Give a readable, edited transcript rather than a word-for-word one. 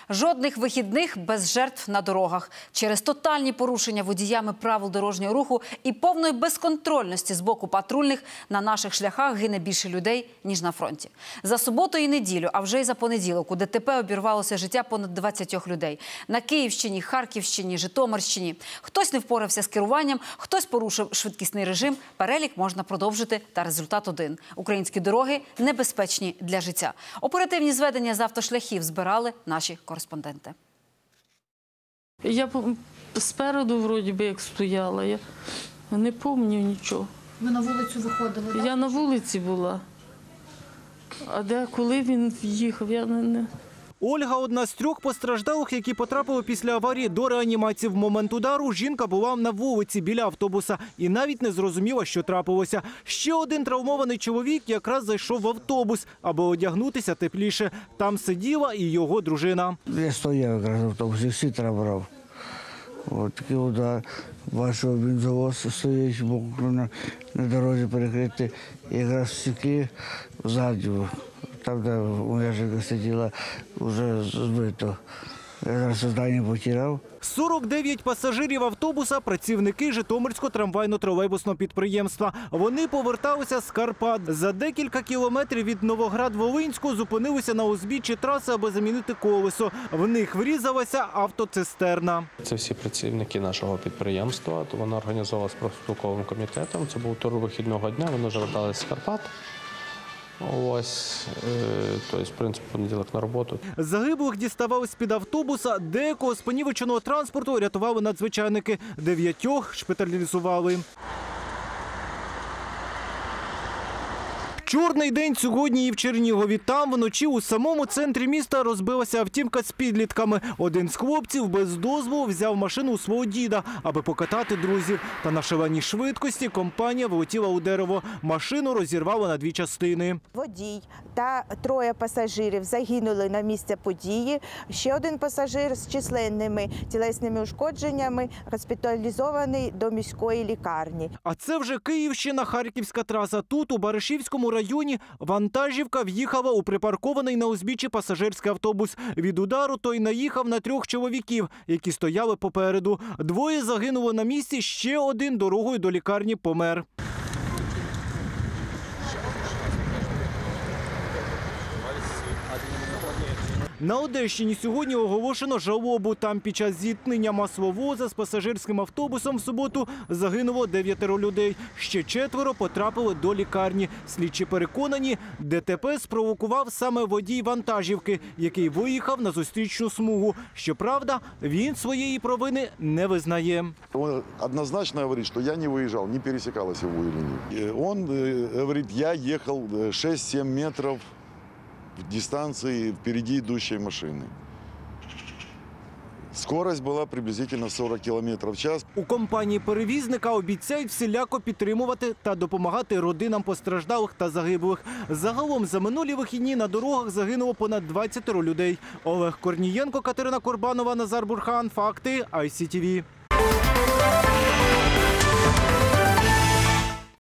Жодних вихідних без жертв на дорогах. Через тотальні порушення водіями правил дорожнього руху і повної безконтрольності з боку патрульних на наших шляхах гине більше людей, ніж на фронті. За суботу і неділю, а вже й за понеділок у ДТП обірвалося життя понад 20 людей. На Київщині, Харківщині, Житомирщині. Хтось не впорався з керуванням, хтось порушив швидкісний режим. Перелік можна продовжити, та результат один. Українські дороги небезпечні для життя. Оперативні зведення з автошляхів збирали наші кореспонденти. Я спереду вроді би як стояла, я не пам'ятаю нічого. Ви на вулицю виходили, так? Я на вулиці була, а де, коли він в'їхав, я не... Ольга – одна з 3 постраждалих, які потрапили після аварії до реанімації. В момент удару жінка була на вулиці біля автобуса і навіть не зрозуміла, що трапилося. Ще один травмований чоловік якраз зайшов в автобус, аби одягнутися тепліше. Там сиділа і його дружина. Я стояв якраз в автобусі, всі брав. Ось такий удар. Бачу, бензовоз стоїть, боку на дорозі перекритий. Якраз стеклі ззаді. Там, де моя жінка сиділа, вже збито. Я зараз сознання потеряв. 49 пасажирів автобуса – працівники Житомирського трамвайно-тролейбусного підприємства. Вони поверталися з Карпат. За декілька кілометрів від Новоград-Волинського зупинилися на узбіччі траси, аби замінити колесо. В них врізалася автоцистерна. Це всі працівники нашого підприємства. Воно організовувалося з профспілковим комітетом. Це був тур вихідного дня, вони вже верталися з Карпат. Ось, тобто, в принципі, понеділок на роботу. Загиблих діставали з-під автобуса, деякого з понівеченого транспорту рятували надзвичайники. 9 шпиталізували. Чорний день сьогодні і в Чернігові. Там вночі у самому центрі міста розбилася автівка з підлітками. Один з хлопців без дозволу взяв машину у свого діда, аби покатати друзів. Та на шаленій швидкості компанія влетіла у дерево. Машину розірвало на 2 частини. Водій та 3 пасажирів загинули на місці події. Ще один пасажир з численними тілесними ушкодженнями госпіталізований до міської лікарні. А це вже Київщина, Харківська траса. Тут, у Баришівському районі, вантажівка в'їхала у припаркований на узбіччі пасажирський автобус. Від удару той наїхав на 3 чоловіків, які стояли попереду. 2 загинули на місці, ще один дорогою до лікарні помер. На Одещині сьогодні оголошено жалобу. Там під час зіткнення масловоза з пасажирським автобусом в суботу загинуло 9 людей. Ще 4 потрапили до лікарні. Слідчі переконані, ДТП спровокував саме водій вантажівки, який виїхав на зустрічну смугу. Щоправда, він своєї провини не визнає. Він однозначно говорить, що я не виїжджав, не пересікав силову лінію. Він говорить, я їхав 6-7 метрів в дистанции впереди идущей машины. Скорость була приблизительно 40 км в час. У компанії перевізника обіцяють всіляко підтримувати та допомагати родинам постраждалих та загиблих. Загалом за минулі вихідні на дорогах загинуло понад 20 людей. Олег Корнієнко, Катерина Корбанова, Назар Бурхан. Факти ICTV.